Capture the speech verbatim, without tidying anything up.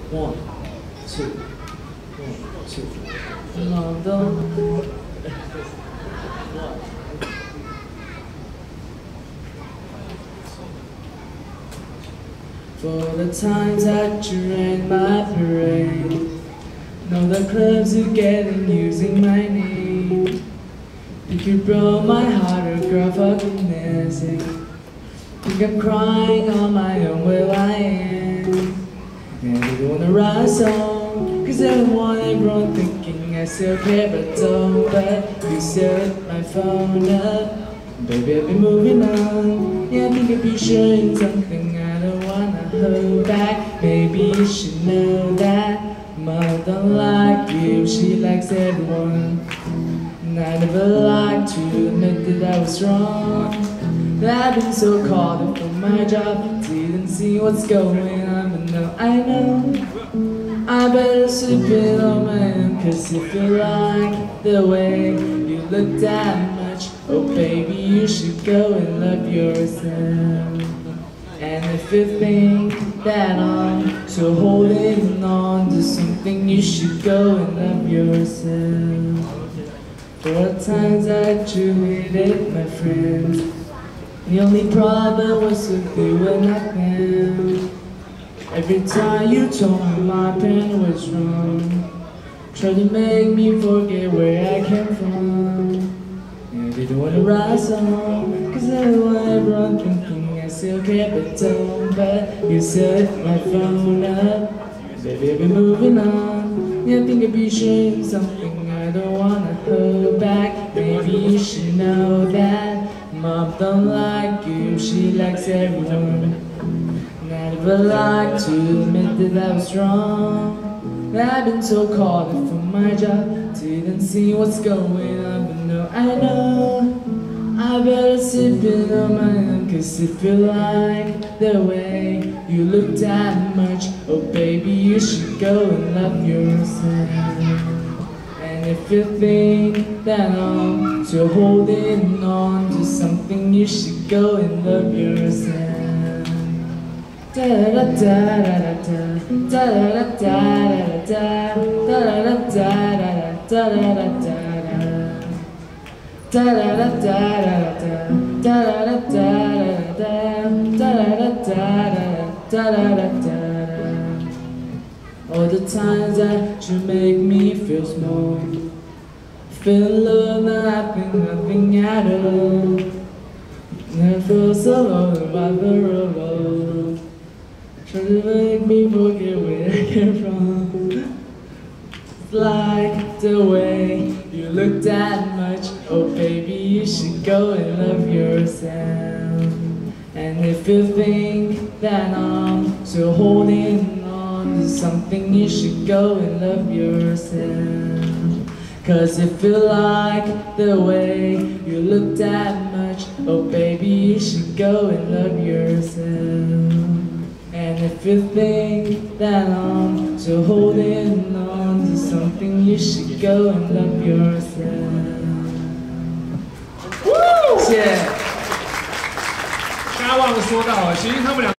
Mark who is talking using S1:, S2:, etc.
S1: One, two, one, two. London. For the times that you ran my parade, know the clubs you get in using my name. Think you broke my heart, or girl, fucking dancing. Think I'm crying on my own, well I am. And I don't wanna write a song, cause I don't want everyone thinking I still care but don't. But you still hit my phone up. Baby, I've been moving on. Yeah, I think I'd be sharing something I don't wanna hold back. Maybe you should know that Mom don't like you, she likes everyone. And I never like to admit that I was wrong. That I've been so caught up on my job, didn't see what's going on, but now I know I better slip it on my own. Cause if you like the way you look that much, oh baby, you should go and love yourself. And if you think that I'm still holding on to something, you should go and love yourself. For the times that you hated my friends, the only problem was with you and not them. Every time you told me my pain was wrong, tried to make me forget where I came from. And I didn't want to write a song, cause I don't want everyone thinking I still care but don't. But you set my phone up, baby, I've been moving on. Yeah, I think I'd be sharing something I don't wanna hold back. Maybe you should know that Mom don't like you, she likes everyone. And I never like to admit that I was wrong. I've been so caught up from my job, didn't see what's going on, but no, I know I better sip it on my own. Cause if you like the way you look that much, oh baby, you should go and love yourself. And if you think that I'm still holding on to something, you should go and love yourself. Da da da da da da da da da da da da da da da da da da. Da da da da da da da da da da da da da. All the times that you make me feel small, feel love, nothing, nothing at all. Never feel so alone by the road. Try to make me forget where I came from. It's like the way you look that much, oh baby, you should go and love yourself. And if you think that I'm still holding on to something, you should go and love yourself. Cause if you like the way you look that much, oh baby, you should go and love yourself. And if you think that I'm still holding on to something, you should go and love yourself. Woo! 谢谢。
S2: 刚刚忘了说到了，其实他们俩。